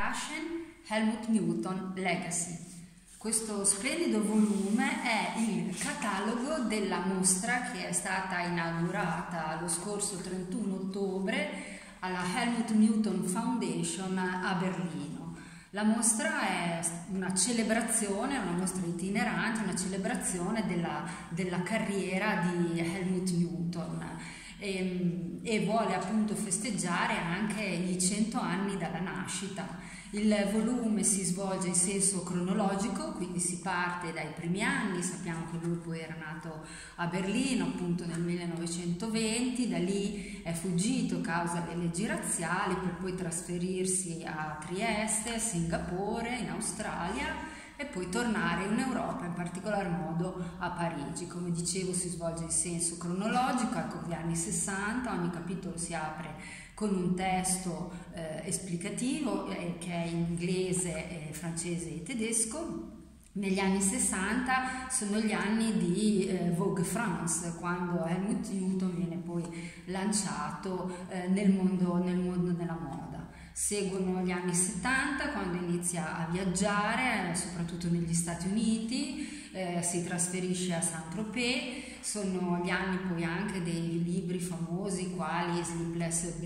Taschen, Helmut Newton Legacy. Questo splendido volume è il catalogo della mostra che è stata inaugurata lo scorso 31 ottobre alla Helmut Newton Foundation a Berlino. La mostra è una celebrazione, una mostra itinerante, una celebrazione della carriera di Helmut Newton e vuole appunto festeggiare anche i 100 anni dalla nascita. Il volume si svolge in senso cronologico, quindi si parte dai primi anni. Sappiamo che lui poi era nato a Berlino appunto nel 1920, da lì è fuggito a causa delle leggi razziali per poi trasferirsi a Trieste, a Singapore, in Australia e poi tornare in Europa, in particolar modo a Parigi. Come dicevo, si svolge in senso cronologico, ecco gli anni 60, ogni capitolo si apre con un testo esplicativo che è in inglese, francese e tedesco. Negli anni 60 sono gli anni di Vogue France, quando Helmut Newton viene poi lanciato nel mondo della moda. Seguono gli anni 70, quando inizia a viaggiare, soprattutto negli Stati Uniti, si trasferisce a Saint-Tropez. Sono gli anni poi anche dei libri famosi quali Sleepless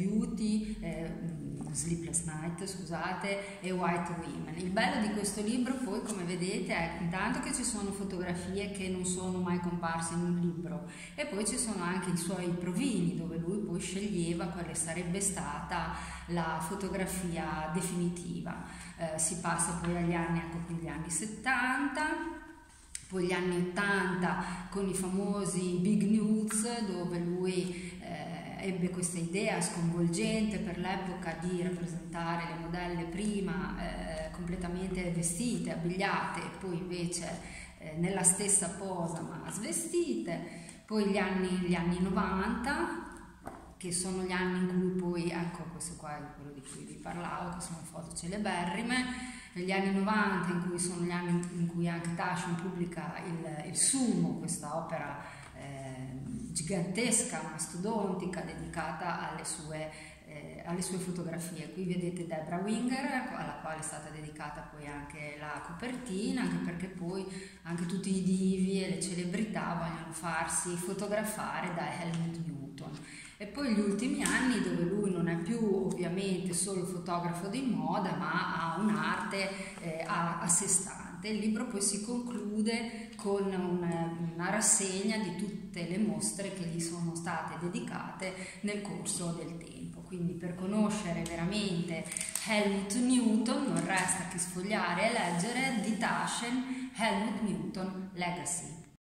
Night, scusate, e White Women. Il bello di questo libro poi, come vedete, è intanto che ci sono fotografie che non sono mai comparse in un libro e poi ci sono anche i suoi provini dove lui poi sceglieva quale sarebbe stata la fotografia definitiva. Si passa poi agli anni, ecco qui gli anni 70, poi gli anni 80 con i famosi Big Nudes, dove lui ebbe questa idea sconvolgente per l'epoca di rappresentare le modelle prima completamente vestite, abbigliate e poi invece nella stessa posa ma svestite. Poi gli anni 90, che sono gli anni in cui poi, ecco questo qua è quello di cui vi parlavo, che sono foto celeberrime. Negli anni 90, in cui sono gli anni in cui anche Taschen pubblica il Sumo, questa opera gigantesca, mastodontica, dedicata alle sue fotografie. Qui vedete Debra Winger, alla quale è stata dedicata poi anche la copertina, anche perché poi anche tutti i divi e le celebrità vogliono farsi fotografare da Helmut Newton. E poi gli ultimi anni, dove lui non è più ovviamente solo fotografo di moda, ma ha un'arte a sé stante. Il libro poi si conclude con una rassegna di tutte le mostre che gli sono state dedicate nel corso del tempo. Quindi per conoscere veramente Helmut Newton non resta che sfogliare e leggere di Taschen Helmut Newton Legacy.